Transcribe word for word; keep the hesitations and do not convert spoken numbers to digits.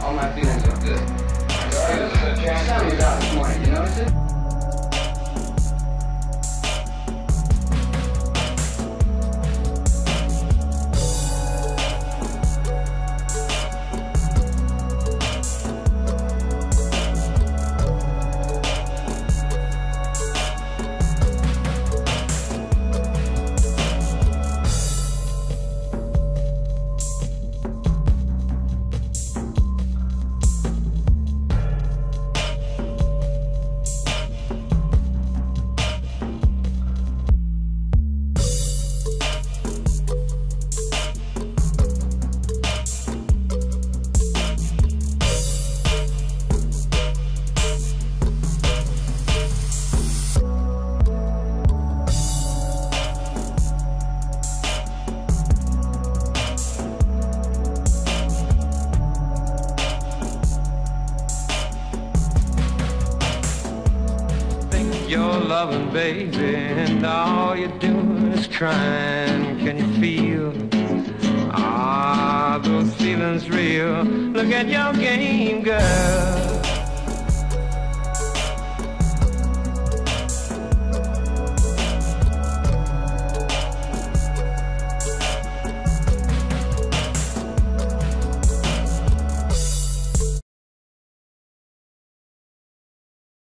All my feelings are good. Tell me about this morning, you notice it? You're loving, baby, and all you're doing is crying. Can you feel? Ah, those feelings real. Look at your game, girl.